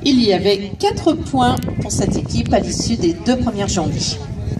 Il y avait 4 points pour cette équipe à l'issue des 2 premières journées.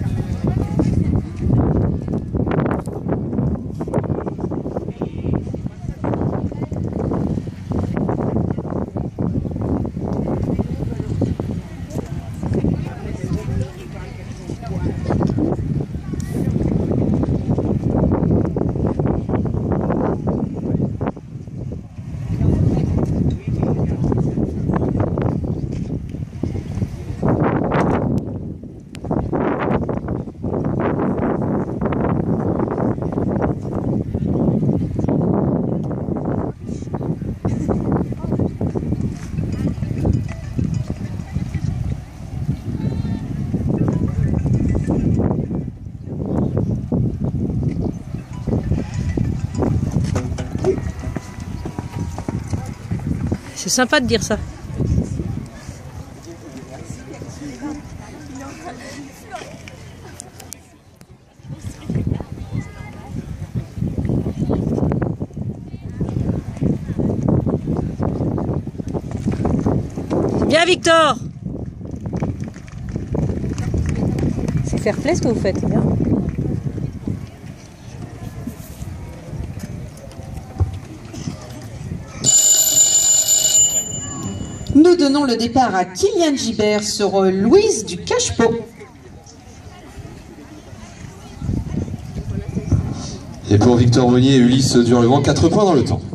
C'est sympa de dire ça. Bien Victor. C'est fair play ce que vous faites, c'est bien. Nous donnons le départ à Kylian Gibert sur Louise du Cachepot. Et pour Victor Meunier et Ulysse Durlevent, 4 points dans le temps.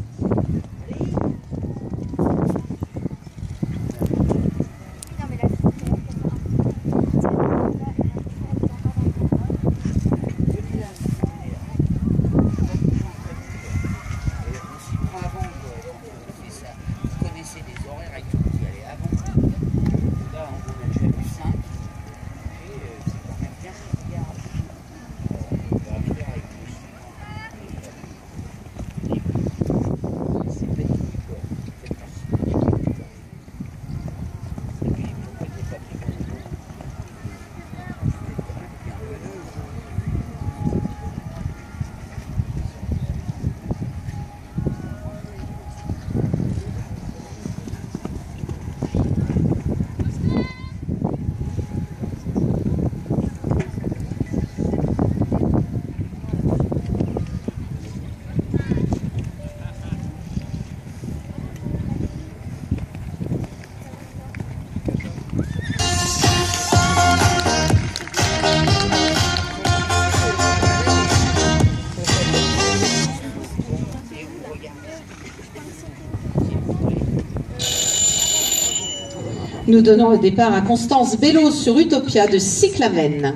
Nous donnons le départ à Constance Bello sur Utopia de Cyclamen.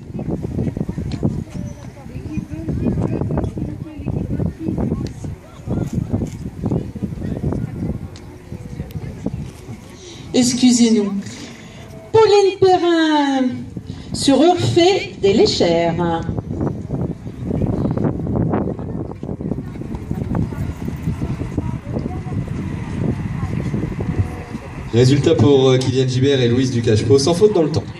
Excusez-nous. Pauline Perrin sur Urfé des Léchères. Résultat pour Kylian Gibert et Louise du Cachepot, sans faute dans le temps.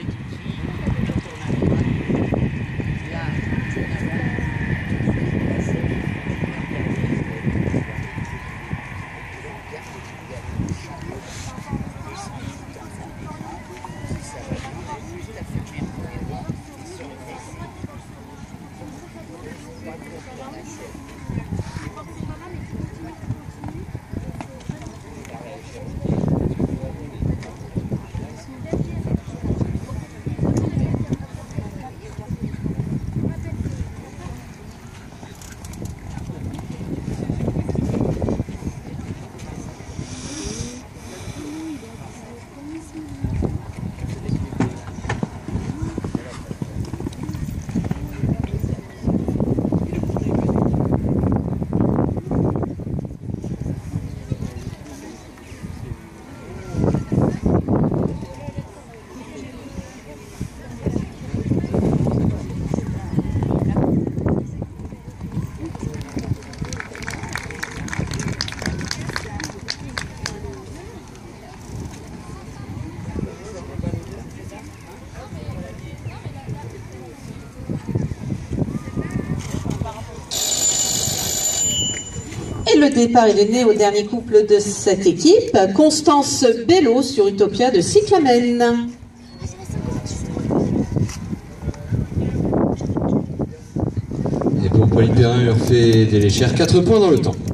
départ est donné au dernier couple de cette équipe, Constance Bello sur Utopia de Cyclamen. Et pour Pauline Perrin, il leur fait des légères 4 points dans le temps.